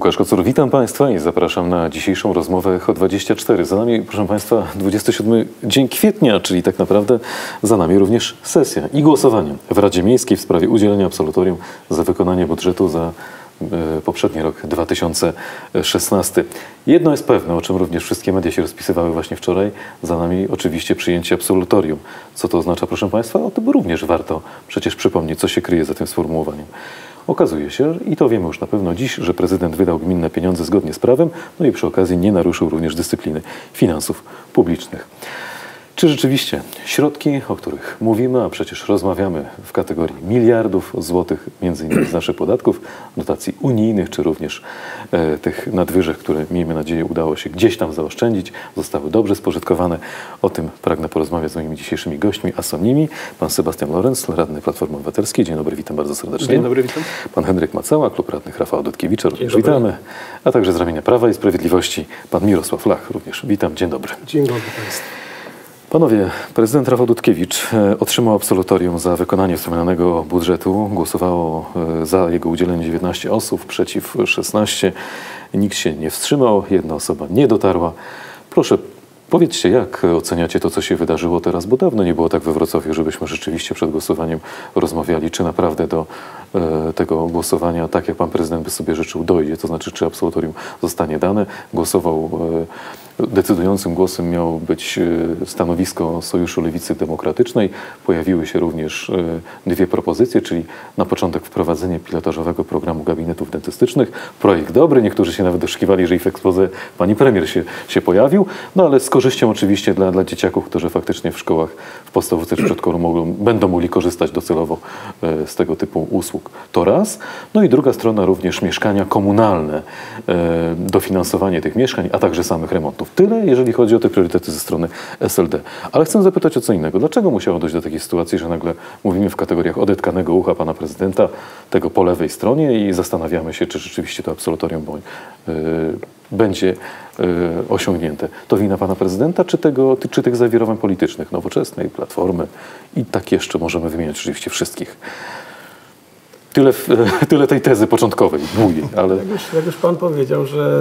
Łukasz Kocur, witam Państwa i zapraszam na dzisiejszą rozmowę Echo24. Za nami, proszę Państwa, 27 dzień kwietnia, czyli tak naprawdę za nami również sesja i głosowanie w Radzie Miejskiej w sprawie udzielenia absolutorium za wykonanie budżetu za poprzedni rok 2016. Jedno jest pewne, o czym również wszystkie media się rozpisywały właśnie wczoraj, za nami oczywiście przyjęcie absolutorium. Co to oznacza, proszę Państwa? O tym również warto przecież przypomnieć, co się kryje za tym sformułowaniem. Okazuje się, i to wiemy już na pewno dziś, że prezydent wydał gminne pieniądze zgodnie z prawem, no i przy okazji nie naruszył również dyscypliny finansów publicznych. Czy rzeczywiście środki, o których mówimy, a przecież rozmawiamy w kategorii miliardów złotych, między innymi z naszych podatków, dotacji unijnych, czy również tych nadwyżek, które miejmy nadzieję udało się gdzieś tam zaoszczędzić, zostały dobrze spożytkowane? O tym pragnę porozmawiać z moimi dzisiejszymi gośćmi, a są nimi pan Sebastian Lorenz, radny Platformy Obywatelskiej. Dzień dobry, witam bardzo serdecznie. Dzień dobry, witam. Pan Henryk Macała, klub radnych Rafała Dudkiewicza, również witamy. A także z ramienia Prawa i Sprawiedliwości pan Mirosław Lach, również witam. Dzień dobry. Dzień dobry Państwu. Panowie, prezydent Rafał Dudkiewicz otrzymał absolutorium za wykonanie wspomnianego budżetu. Głosowało za jego udzielenie 19 osób, przeciw 16. Nikt się nie wstrzymał, jedna osoba nie dotarła. Proszę, powiedzcie, jak oceniacie to, co się wydarzyło teraz, bo dawno nie było tak we Wrocławiu, żebyśmy rzeczywiście przed głosowaniem rozmawiali, czy naprawdę do tego głosowania, tak jak pan prezydent by sobie życzył, dojdzie, to znaczy, czy absolutorium zostanie dane. Głosował, decydującym głosem miało być stanowisko Sojuszu Lewicy Demokratycznej. Pojawiły się również dwie propozycje, czyli na początek wprowadzenie pilotażowego programu gabinetów dentystycznych. Projekt dobry, niektórzy się nawet doszukiwali, że i w exposé pani premier się pojawił, no ale z korzyścią oczywiście dla dzieciaków, którzy faktycznie w szkołach, w podstawówce czy przedszkolu będą mogli korzystać docelowo z tego typu usług. To raz. No i druga strona również mieszkania komunalne, dofinansowanie tych mieszkań, a także samych remontów. Tyle, jeżeli chodzi o te priorytety ze strony SLD. Ale chcę zapytać o co innego. Dlaczego musiało dojść do takiej sytuacji, że nagle mówimy w kategoriach odetkanego ucha pana prezydenta, tego po lewej stronie i zastanawiamy się, czy rzeczywiście to absolutorium będzie osiągnięte. To wina pana prezydenta, czy tych zawirowań politycznych, Nowoczesnej, Platformy i tak jeszcze możemy wymieniać oczywiście wszystkich. Tyle tej tezy początkowej, długiej, ale... Jak już pan powiedział, że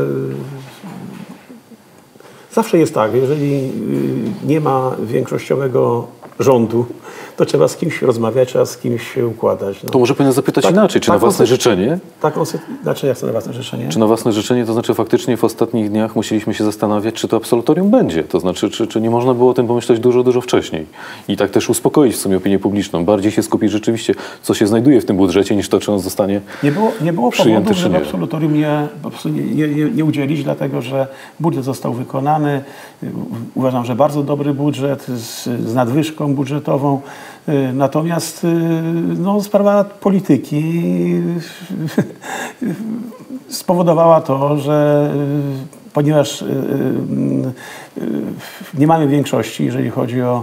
zawsze jest tak, jeżeli nie ma większościowego rządu, to trzeba z kimś rozmawiać, trzeba z kimś się układać. No. To może powinien zapytać inaczej, czy na własne życzenie? Znaczy, jak to na własne życzenie? Czy na własne życzenie, to znaczy faktycznie w ostatnich dniach musieliśmy się zastanawiać, czy to absolutorium będzie. To znaczy, czy nie można było o tym pomyśleć dużo wcześniej. I tak też uspokoić w sumie opinię publiczną. Bardziej się skupić rzeczywiście, co się znajduje w tym budżecie, niż to, czy on zostanie Nie było przyjęty, powodów, czy żeby nie. absolutorium nie udzielić, dlatego że budżet został wykonany. Uważam, że bardzo dobry budżet z nadwyżką budżetową. Natomiast no, sprawa polityki spowodowała to, że ponieważ nie mamy większości, jeżeli chodzi o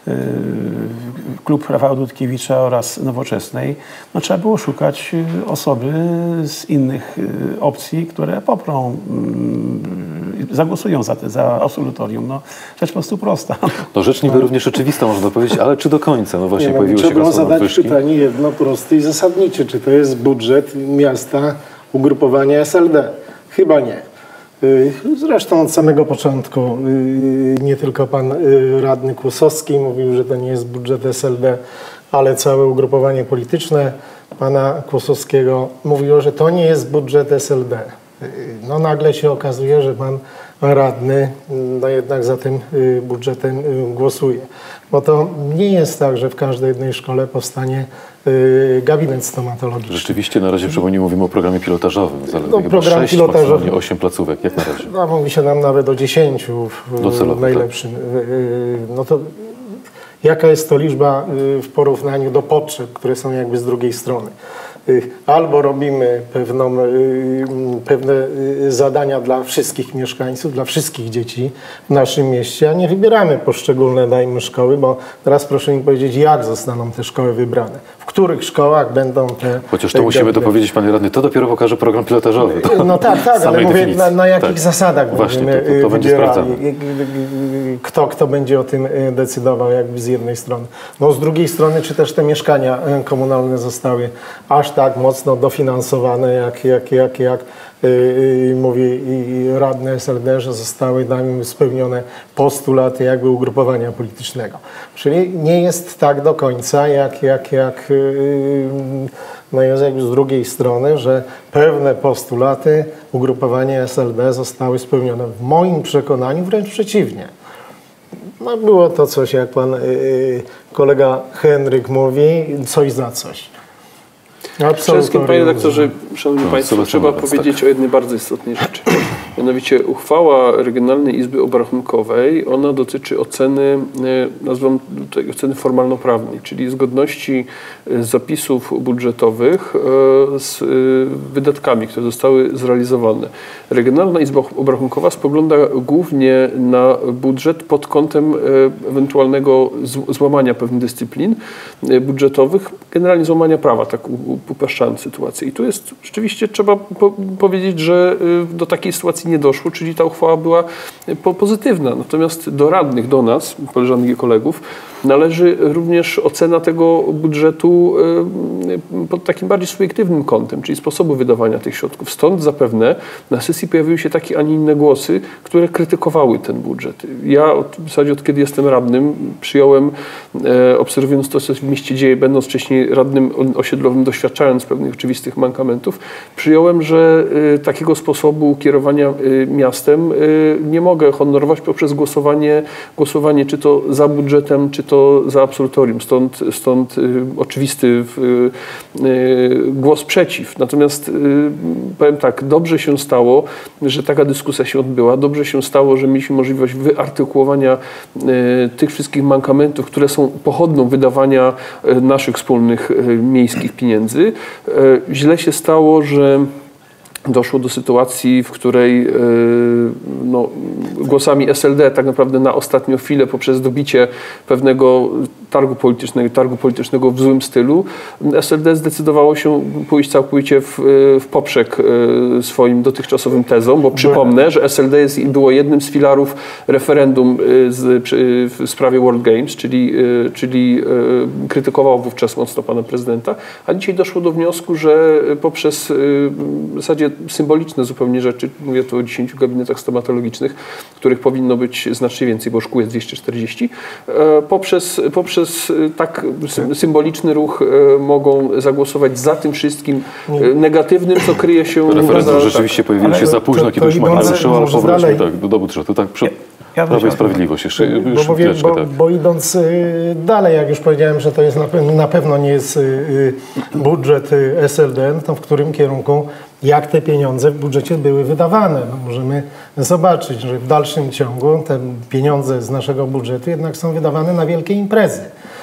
klub Rafała Dudkiewicza oraz Nowoczesnej, no, trzeba było szukać osoby z innych opcji, które poprą, zagłosują za absolutorium. No, rzecz po prostu prosta. No, rzecz niby również oczywista, można powiedzieć, ale czy do końca? No właśnie pojawiły się trzeba zadać pytanie jedno proste i zasadnicze. Czy to jest budżet miasta ugrupowania SLD? Chyba nie. Zresztą od samego początku nie tylko pan radny Kłosowski mówił, że to nie jest budżet SLD, ale całe ugrupowanie polityczne pana Kłosowskiego mówiło, że to nie jest budżet SLD. No nagle się okazuje, że pan radny no jednak za tym budżetem głosuje. Bo to nie jest tak, że w każdej jednej szkole powstanie gabinet stomatologiczny. Rzeczywiście na razie przypomnij, mówimy o programie pilotażowym. No, program 6, pilotażowy. 8 placówek, jak na razie. No, mówi się nam nawet o 10 Docelowo, najlepszym. Tak. No to jaka jest to liczba w porównaniu do potrzeb, które są jakby z drugiej strony? Albo robimy pewne zadania dla wszystkich mieszkańców, dla wszystkich dzieci w naszym mieście, a nie wybieramy poszczególne, dajmy, szkoły, bo teraz proszę mi powiedzieć, jak zostaną te szkoły wybrane. W których szkołach będą te... Chociaż to musimy dopowiedzieć, panie radny, to dopiero pokaże program pilotażowy. No tak, ale mówię, na jakich zasadach będziemy to będzie sprawdzane. Kto będzie o tym decydował jakby z jednej strony. No z drugiej strony, czy też te mieszkania komunalne zostały aż tak mocno dofinansowane, jak mówi radny SLD, że zostały tam spełnione postulaty jakby ugrupowania politycznego. Czyli nie jest tak do końca, jak no jest jakby z drugiej strony, że pewne postulaty ugrupowania SLD zostały spełnione. W moim przekonaniu wręcz przeciwnie. No było to coś, jak pan kolega Henryk mówi, coś za coś. Przede wszystkim, panie redaktorze, szanowni państwo, trzeba powiedzieć o jednej bardzo istotnej rzeczy. Mianowicie uchwała Regionalnej Izby Obrachunkowej, ona dotyczy oceny, nazwę tutaj oceny formalno-prawnej, czyli zgodności zapisów budżetowych z wydatkami, które zostały zrealizowane. Regionalna Izba Obrachunkowa spogląda głównie na budżet pod kątem ewentualnego złamania pewnych dyscyplin budżetowych, generalnie złamania prawa, tak upraszczając sytuację. I tu jest rzeczywiście, trzeba powiedzieć, że do takiej sytuacji nie doszło, czyli ta uchwała była pozytywna. Natomiast do radnych, do nas, koleżanek i kolegów, należy również ocena tego budżetu pod takim bardziej subiektywnym kątem, czyli sposobu wydawania tych środków. Stąd zapewne na sesji pojawiły się takie, a nie inne głosy, które krytykowały ten budżet. Ja w zasadzie od kiedy jestem radnym, przyjąłem, obserwując to, co się w mieście dzieje, będąc wcześniej radnym osiedlowym, doświadczając pewnych oczywistych mankamentów, przyjąłem, że takiego sposobu kierowania miastem nie mogę honorować poprzez głosowanie czy to za budżetem, czy to za absolutorium. Stąd oczywisty głos przeciw. Natomiast powiem tak, dobrze się stało, że taka dyskusja się odbyła. Dobrze się stało, że mieliśmy możliwość wyartykułowania tych wszystkich mankamentów, które są pochodną wydawania naszych wspólnych miejskich pieniędzy. Źle się stało, że doszło do sytuacji, w której no, głosami SLD tak naprawdę na ostatnią chwilę poprzez dobicie pewnego targu politycznego w złym stylu, SLD zdecydowało się pójść całkowicie w poprzek swoim dotychczasowym tezom, bo przypomnę, że SLD było jednym z filarów referendum w sprawie World Games, czyli krytykowało wówczas mocno pana prezydenta, a dzisiaj doszło do wniosku, że poprzez w zasadzie symboliczne zupełnie rzeczy, mówię tu o 10 gabinetach stomatologicznych, których powinno być znacznie więcej, bo szkół jest 240, poprzez tak symboliczny ruch mogą zagłosować za tym wszystkim negatywnym, co kryje się... Referendum rzeczywiście pojawiło się za późno, kiedy już można wyszło, ale powróćmy do budżetu. Tak, Prawo i Sprawiedliwość jeszcze. Bo idąc dalej, jak już powiedziałem, że to jest na pewno nie jest budżet SLD, to w którym kierunku, jak te pieniądze w budżecie były wydawane. No, możemy zobaczyć, że w dalszym ciągu te pieniądze z naszego budżetu jednak są wydawane na wielkie imprezy.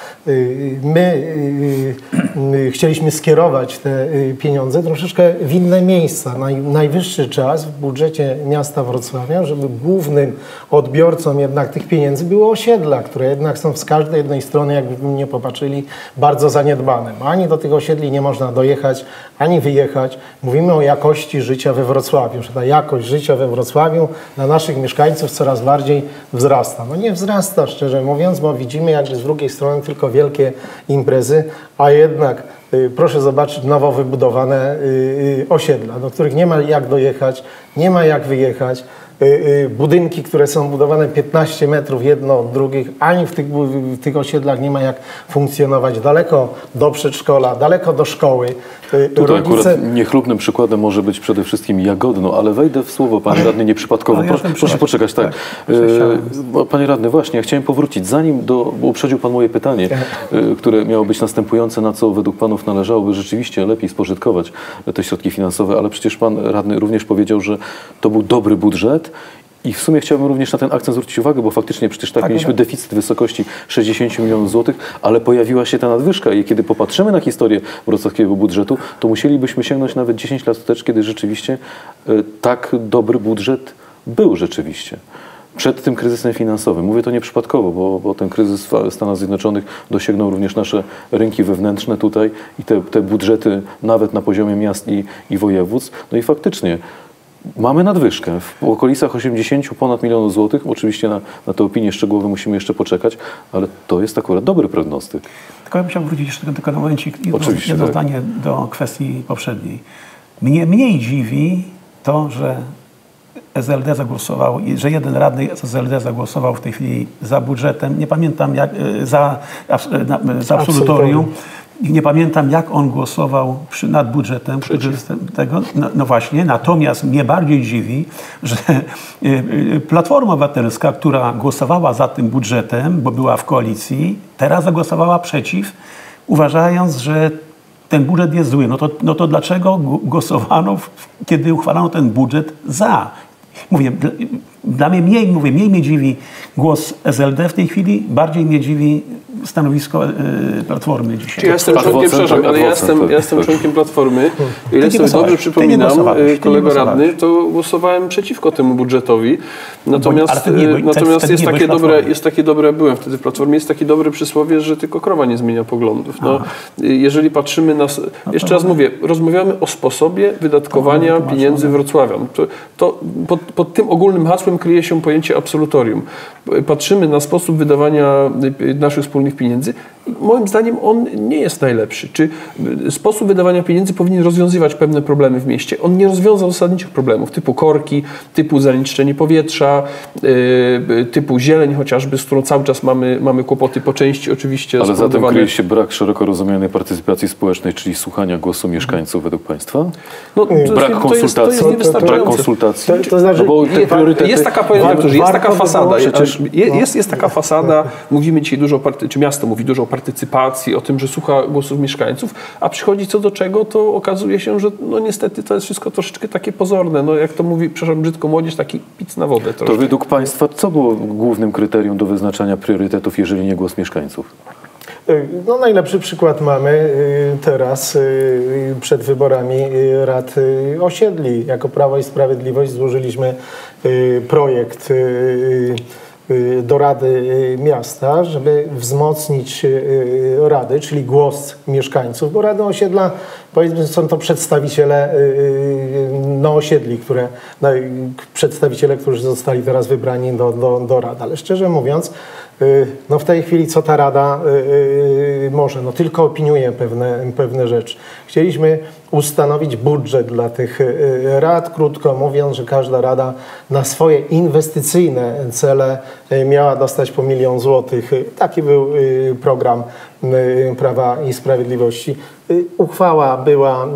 My chcieliśmy skierować te pieniądze troszeczkę w inne miejsca. Najwyższy czas w budżecie miasta Wrocławia, żeby głównym odbiorcą jednak tych pieniędzy były osiedla, które jednak są z każdej jednej strony, jakbyśmy nie popatrzyli, bardzo zaniedbane. Ani do tych osiedli nie można dojechać, ani wyjechać. Mówimy o jakości życia we Wrocławiu, że ta jakość życia we Wrocławiu dla naszych mieszkańców coraz bardziej wzrasta. No nie wzrasta, szczerze mówiąc, bo widzimy jakby z drugiej strony tylko wielkie imprezy, a jednak proszę zobaczyć nowo wybudowane osiedla, do których nie ma jak dojechać, nie ma jak wyjechać. Budynki, które są budowane 15 metrów jedno od drugich, ani w tych osiedlach nie ma jak funkcjonować. Daleko do przedszkola, daleko do szkoły. Tutaj akurat niechlubnym przykładem może być przede wszystkim Jagodno, ale wejdę w słowo, panie radny, nieprzypadkowo. Proszę poczekać, tak. Panie radny, właśnie, ja chciałem powrócić. Bo uprzedził pan moje pytanie, które miało być następujące, na co według panów należałoby rzeczywiście lepiej spożytkować te środki finansowe, ale przecież pan radny również powiedział, że to był dobry budżet. I w sumie chciałbym również na ten akcent zwrócić uwagę, bo faktycznie przecież mieliśmy deficyt w wysokości 60 milionów złotych, ale pojawiła się ta nadwyżka i kiedy popatrzymy na historię wrocławskiego budżetu, to musielibyśmy sięgnąć nawet 10 lat wstecz, kiedy rzeczywiście tak dobry budżet był rzeczywiście. Przed tym kryzysem finansowym. Mówię to nieprzypadkowo, bo ten kryzys w Stanach Zjednoczonych dosięgnął również nasze rynki wewnętrzne tutaj i te budżety nawet na poziomie miast i województw. No i faktycznie mamy nadwyżkę w okolicach 80 ponad milionów złotych. Oczywiście na te opinie szczegółowe musimy jeszcze poczekać, ale to jest akurat dobry prognostyk. Tylko ja bym chciał wrócić jeszcze tylko na momencik, jedno tak. zdanie do kwestii poprzedniej. Mnie mniej dziwi to, że SLD zagłosował, że jeden radny z SLD zagłosował w tej chwili za budżetem, nie pamiętam jak, za absolutorium, i nie pamiętam jak on głosował nad budżetem, który tego, no właśnie, natomiast mnie bardziej dziwi, że Platforma Obywatelska, która głosowała za tym budżetem, bo była w koalicji, teraz zagłosowała przeciw, uważając, że ten budżet jest zły. No to dlaczego głosowano, kiedy uchwalano ten budżet za? Mówię, dla mnie mniej mnie dziwi głos SLD w tej chwili, bardziej mnie dziwi stanowisko Platformy dzisiaj. Ja jestem członkiem, przepraszam, ale ja jestem członkiem Platformy. Ile sobie dobrze przypominam, kolego radny, to głosowałem przeciwko temu budżetowi. Natomiast jest takie dobre, byłem wtedy w Platformie, jest takie dobre przysłowie, że tylko krowa nie zmienia poglądów. No, jeżeli patrzymy na... Jeszcze raz mówię, rozmawiamy o sposobie wydatkowania pieniędzy wrocławian. Pod tym ogólnym hasłem kryje się pojęcie absolutorium. Patrzymy na sposób wydawania naszych wspólnych pieniędzy. Moim zdaniem on nie jest najlepszy. Czy sposób wydawania pieniędzy powinien rozwiązywać pewne problemy w mieście? On nie rozwiązał zasadniczych problemów typu korki, typu zanieczyszczenie powietrza, typu zieleń chociażby, z którą cały czas mamy kłopoty po części oczywiście. Ale zatem kryje się brak szeroko rozumianej partycypacji społecznej, czyli słuchania głosu mieszkańców według Państwa? No, brak konsultacji? To jest niewystarczające. Brak konsultacji? To znaczy, bo te priorytety... Jest taka, fasada. Jest taka fasada. Mówimy dzisiaj dużo, czy miasto mówi dużo o partycypacji, o tym, że słucha głosów mieszkańców, a przychodzi co do czego, to okazuje się, że no niestety to jest wszystko troszeczkę takie pozorne. No jak to mówi, przepraszam brzydko, młodzież, taki pic na wodę. Troszkę. To według Państwa co było głównym kryterium do wyznaczania priorytetów, jeżeli nie głos mieszkańców? No, najlepszy przykład mamy teraz przed wyborami rad osiedli. Jako Prawo i Sprawiedliwość złożyliśmy projekt do Rady Miasta, żeby wzmocnić rady, czyli głos mieszkańców, bo Rady Osiedla, powiedzmy, są to przedstawiciele osiedli, przedstawiciele, którzy zostali teraz wybrani do rad. Ale szczerze mówiąc, no w tej chwili co ta rada może? No tylko opiniuje pewne rzeczy. Chcieliśmy ustanowić budżet dla tych rad, krótko mówiąc, że każda rada na swoje inwestycyjne cele miała dostać po 1 000 000 złotych. Taki był program Prawa i Sprawiedliwości. Uchwała była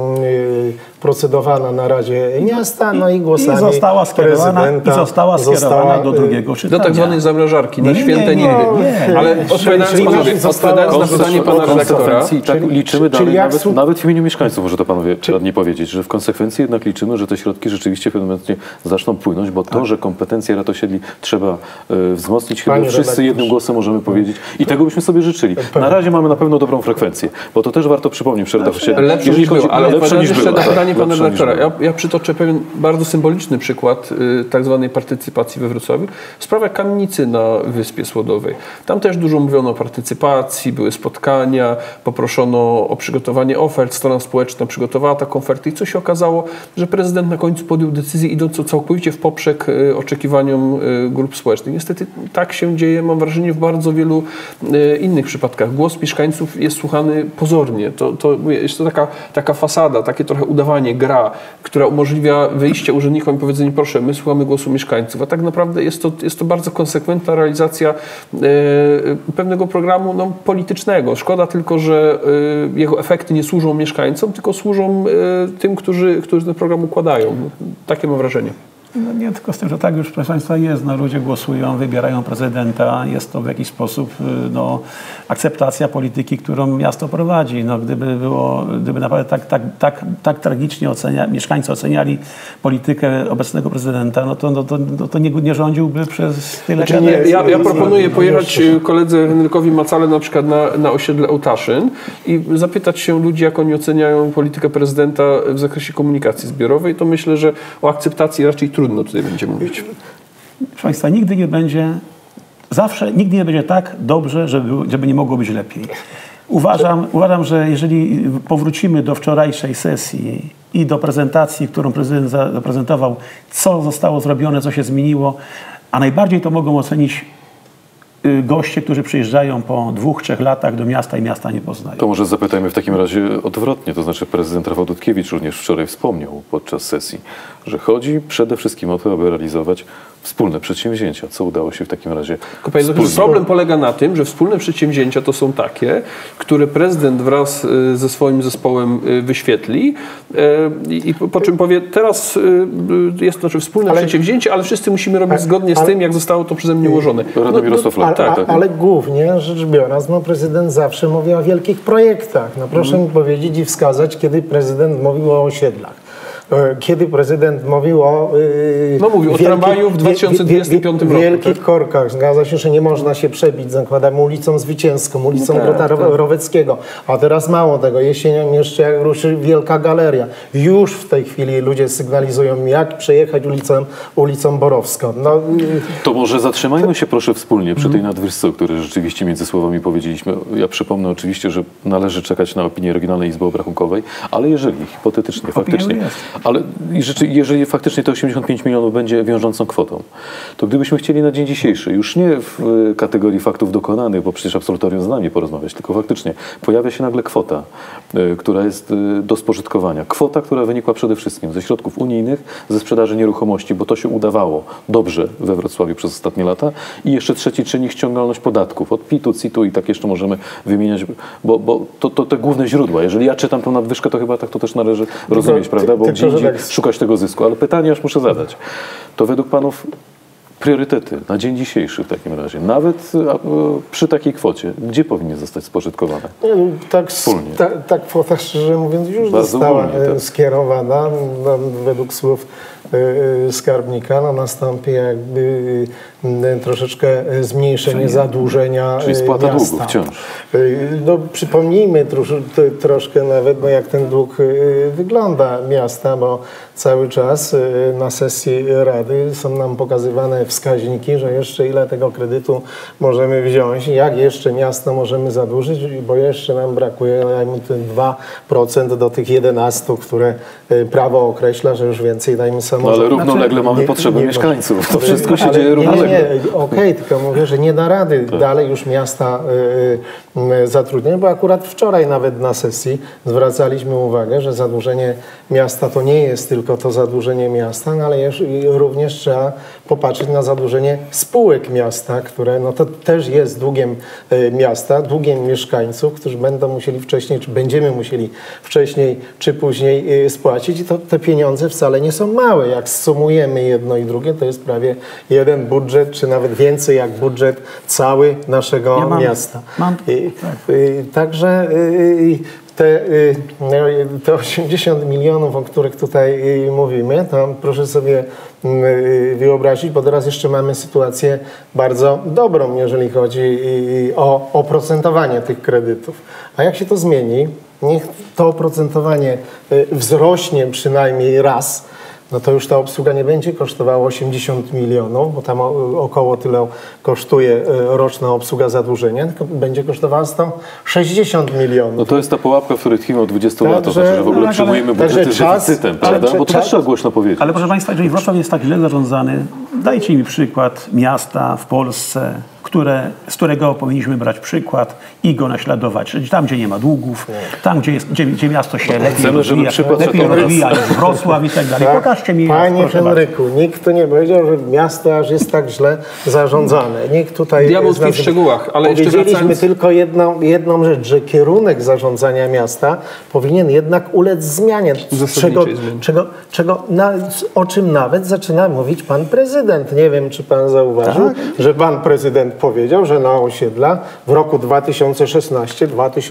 procedowana na Radzie Miasta, no i głosami została skierowana do drugiego czytania. Do tak zwanej zamrażarki, na święte nigdy. Ale odpowiadając na pytanie pana redaktora... Liczymy nawet w imieniu mieszkańców, może to panowie radni powiedzieć, że w konsekwencji jednak liczymy, że te środki rzeczywiście w pewnym momencie zaczną płynąć, bo to, że kompetencje rad osiedli trzeba wzmocnić, chyba wszyscy jednym głosem możemy powiedzieć i tego byśmy sobie życzyli. Na razie mamy na pewno dobrą frekwencję, bo to też warto przypomnieć w szeregach osiedli. Lepsze niż było, ale jeszcze na pytanie pana redaktora. Ja przytoczę pewien bardzo symboliczny przykład tak zwanej partycypacji we Wrocławiu. Sprawa kamienicy na Wyspie Słodowej. Tam też dużo mówiono o partycypacji, były spotkania, poproszono o przygotowanie ofert, strona społeczna przygotowała taką ofertę i co się okazało, że prezydent na końcu podjął decyzję idącą całkowicie w poprzek oczekiwaniom grup społecznych. Niestety tak się dzieje, mam wrażenie, w bardzo wielu innych przypadkach. Głos mieszkańców jest słuchany pozornie. Jest to taka fasada, takie trochę udawanie, gra, która umożliwia wyjście urzędnikom i powiedzenie, proszę, my słuchamy głosu mieszkańców, a tak naprawdę jest to bardzo konsekwentna realizacja pewnego programu politycznego. Szkoda tylko, że jego efekty nie służą mieszkańcom, tylko służą tym, którzy ten program układają. Takie mam wrażenie. No nie tylko z tym, że tak już, proszę Państwa, jest. No, ludzie głosują, wybierają prezydenta. Jest to w jakiś sposób akceptacja polityki, którą miasto prowadzi. No, gdyby naprawdę tak tragicznie mieszkańcy oceniali politykę obecnego prezydenta, to nie rządziłby przez tyle lat. Ja proponuję pojechać koledze Henrykowi Macale na przykład na osiedle Ołtaszyn i zapytać się ludzi, jak oni oceniają politykę prezydenta w zakresie komunikacji zbiorowej. To myślę, że o akceptacji raczej trudno tutaj będzie mówić. Proszę Państwa, nigdy nie będzie tak dobrze, żeby nie mogło być lepiej. Uważam, że jeżeli powrócimy do wczorajszej sesji i do prezentacji, którą prezydent zaprezentował, co zostało zrobione, co się zmieniło, a najbardziej to mogą ocenić goście, którzy przyjeżdżają po 2-3 latach do miasta i miasta nie poznają. To może zapytajmy w takim razie odwrotnie, to znaczy prezydent Rafał Dudkiewicz również wczoraj wspomniał podczas sesji, że chodzi przede wszystkim o to, aby realizować wspólne przedsięwzięcia. Co udało się w takim razie? Problem polega na tym, że wspólne przedsięwzięcia to są takie, które prezydent wraz ze swoim zespołem wyświetli i po czym powie, teraz jest to wspólne przedsięwzięcie, ale wszyscy musimy robić zgodnie z tym, jak zostało to przeze mnie ułożone. Ale głównie rzecz biorąc, prezydent zawsze mówi o wielkich projektach. Proszę mi powiedzieć i wskazać, kiedy prezydent mówił o osiedlach. Kiedy prezydent mówił o mówił o tramwaju w 2025 roku. Wielkich korkach. Zgadza się, że nie można się przebić. Zakładamy ulicą Zwycięską, ulicą Grota Roweckiego. A teraz mało tego. Jesienią jeszcze jak ruszy Wielka Galeria. Już w tej chwili ludzie sygnalizują, jak przejechać ulicą Borowską. To może zatrzymajmy się proszę wspólnie przy tej nadwyżce, o której rzeczywiście między słowami powiedzieliśmy. Ja przypomnę oczywiście, że należy czekać na opinię Regionalnej Izby Obrachunkowej, ale jeżeli hipotetycznie, faktycznie, ale jeżeli faktycznie te 85 milionów będzie wiążącą kwotą, to gdybyśmy chcieli na dzień dzisiejszy, już nie w kategorii faktów dokonanych, bo przecież absolutorium z nami porozmawiać, tylko faktycznie pojawia się nagle kwota, która jest do spożytkowania. Kwota, która wynikła przede wszystkim ze środków unijnych, ze sprzedaży nieruchomości, bo to się udawało dobrze we Wrocławiu przez ostatnie lata. I jeszcze trzeci czynnik, ściągalność podatków od PIT-u, CIT-u i tak jeszcze możemy wymieniać, bo to te główne źródła. Jeżeli ja czytam tą nadwyżkę, to chyba tak to też należy rozumieć, prawda? Bo gdzie indziej szukać tego zysku. Ale pytanie już muszę zadać. To według panów priorytety na dzień dzisiejszy w takim razie, nawet przy takiej kwocie, gdzie powinny zostać spożytkowane? Wspólnie. Ta kwota, szczerze mówiąc, już została skierowana. Według słów skarbnika nastąpi jakby troszeczkę zmniejszenie zadłużenia Czyli spłata długów wciąż. Przypomnijmy troszkę nawet, jak ten dług wygląda miasta, bo cały czas na sesji Rady są nam pokazywane wskaźniki, że jeszcze ile tego kredytu możemy wziąć, jak jeszcze miasto możemy zadłużyć, bo jeszcze nam brakuje dajmy te 2% do tych 11, które prawo określa, że już więcej dajmy samorząd. Ale równolegle mamy potrzeby mieszkańców. To wszystko się dzieje równolegle. Okej, tylko mówię, że nie da rady dalej już miasta zatrudniać, bo akurat wczoraj nawet na sesji zwracaliśmy uwagę, że zadłużenie miasta to nie jest tylko to zadłużenie miasta, ale również trzeba popatrzeć na zadłużenie spółek miasta, które to też jest długiem miasta, długiem mieszkańców, którzy będą musieli wcześniej, czy będziemy musieli wcześniej czy później spłacić i te pieniądze wcale nie są małe. Jak zsumujemy jedno i drugie, to jest prawie jeden budżet, czy nawet więcej jak budżet cały naszego miasta. Także te 80 milionów, o których tutaj mówimy, to proszę sobie wyobrazić, bo teraz jeszcze mamy sytuację bardzo dobrą, jeżeli chodzi o oprocentowanie tych kredytów. A jak się to zmieni? Niech to oprocentowanie wzrośnie przynajmniej raz, to już ta obsługa nie będzie kosztowała 80 milionów, bo tam około tyle kosztuje roczna obsługa zadłużenia, tylko będzie kosztowała 160 milionów. To jest ta pułapka, w której tkwimy od 20 lat, to znaczy, że w ogóle przyjmujemy budżety z deficytem, prawda? Bo to trzeba głośno powiedzieć. Ale proszę Państwa, jeżeli Wrocław jest tak źle zarządzany, dajcie mi przykład miasta w Polsce, z którego powinniśmy brać przykład i go naśladować. Czyli tam, gdzie nie ma długów, tam, gdzie miasto się lepiej rozwija, jest Wrocław i tak dalej. Pokażcie mi. Panie Henryku, nikt tu nie powiedział, że miasto aż jest tak źle zarządzane. Nikt tutaj... Diabeł tkwi w szczegółach, ale jeszcze powiedzieliśmy tylko jedną rzecz, że kierunek zarządzania miasta powinien jednak ulec zmianie. O czym nawet zaczyna mówić pan prezydent. Nie wiem, czy pan zauważył, że pan prezydent powiedział, że na osiedla w roku 2016,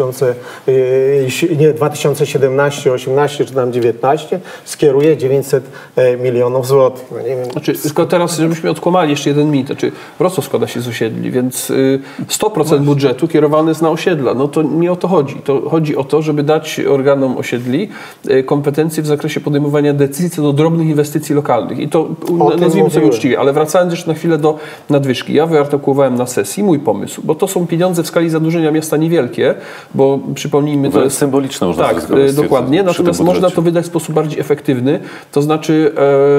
2017, 18 czy tam 19 skieruje 900 milionów złotych. No nie wiem. Tylko teraz, żebyśmy odkłamali jeszcze jeden mit. Wrocław składa się z osiedli, więc 100% budżetu kierowany jest na osiedla. To nie o to chodzi. To chodzi o to, żeby dać organom osiedli kompetencje w zakresie podejmowania decyzji co do drobnych inwestycji lokalnych. I to nazwijmy sobie uczciwie. Ale wracając jeszcze na chwilę do nadwyżki. Ja wyartykułowałem na sesji, mój pomysł, bo to są pieniądze w skali zadłużenia miasta niewielkie, bo przypomnijmy, to jest symboliczne, można tak, dokładnie, natomiast można to wydać w sposób bardziej efektywny, to znaczy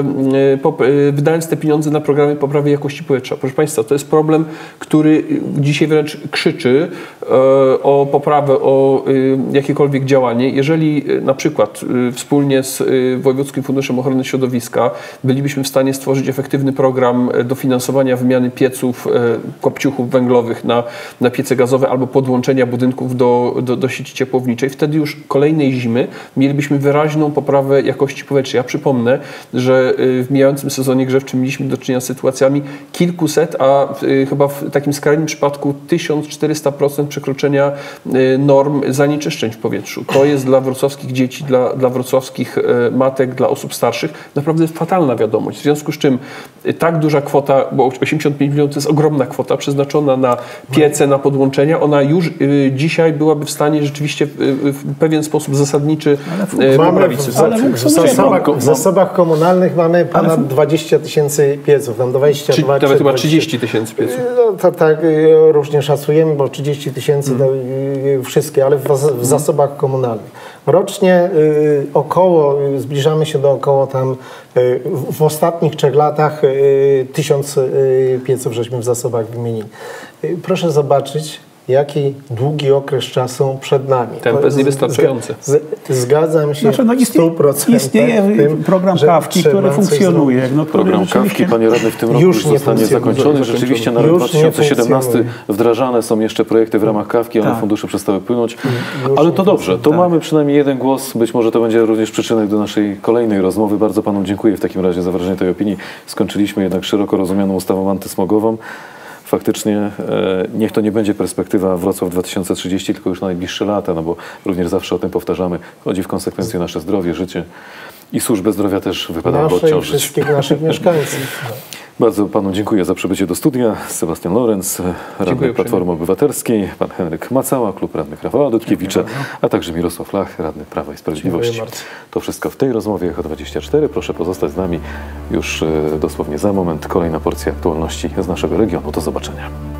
wydając te pieniądze na programy poprawy jakości powietrza. Proszę Państwa, to jest problem, który dzisiaj wręcz krzyczy o poprawę, o jakiekolwiek działanie. Jeżeli na przykład wspólnie z Wojewódzkim Funduszem Ochrony Środowiska bylibyśmy w stanie stworzyć efektywny program dofinansowania wymiany pieców, kopciuchów węglowych na piece gazowe albo podłączenia budynków do sieci ciepłowniczej, wtedy już kolejnej zimy mielibyśmy wyraźną poprawę jakości powietrza. Ja przypomnę, że w mijającym sezonie grzewczym mieliśmy do czynienia z sytuacjami kilkuset, a chyba w takim skrajnym przypadku 1400% przekroczenia norm zanieczyszczeń w powietrzu. To jest dla wrocławskich dzieci, dla wrocławskich matek, dla osób starszych naprawdę fatalna wiadomość. W związku z czym tak duża kwota, bo 85 milionów to jest ogromna kwota przeznaczona na piece, na podłączenia, ona już dzisiaj byłaby w stanie rzeczywiście w pewien sposób zasadniczy poprawić sytuację. W zasobach komunalnych mamy ponad 20 tysięcy pieców, tam 22 nawet chyba 30 tysięcy pieców. No, to tak różnie szacujemy, bo 30 tysięcy to wszystkie, ale w zasobach komunalnych. Rocznie zbliżamy się do około tam w ostatnich 3 latach 1000 pieców żeśmy w zasobach wymienili. Proszę zobaczyć, jaki długi okres czasu przed nami. Tempo jest niewystarczający. Zgadzam się w 100%. Istnieje program Kawki, który funkcjonuje. Program Kawki, panie radny, w tym roku już zostanie zakończony. Rzeczywiście na rok 2017 wdrażane są jeszcze projekty w ramach Kawki, one fundusze przestały płynąć. Ale to dobrze, to mamy przynajmniej jeden głos. Być może to będzie również przyczynek do naszej kolejnej rozmowy. Bardzo panom dziękuję w takim razie za wyrażenie tej opinii. Skończyliśmy jednak szeroko rozumianą ustawą antysmogową. Faktycznie niech to nie będzie perspektywa Wrocław 2030, tylko już na najbliższe lata, no bo również zawsze o tym powtarzamy. Chodzi w konsekwencji o nasze zdrowie, życie i służbę zdrowia też wypadałoby odciążyć. Wszystkich naszych mieszkańców. Bardzo panu dziękuję za przybycie do studia. Sebastian Lorenz, radny Platformy Obywatelskiej, pan Henryk Macała, klub radnych Rafała Dudkiewicza, a także Mirosław Lach, radny Prawa i Sprawiedliwości. To wszystko w tej rozmowie Echo 24. Proszę pozostać z nami już dosłownie za moment. Kolejna porcja aktualności z naszego regionu. Do zobaczenia.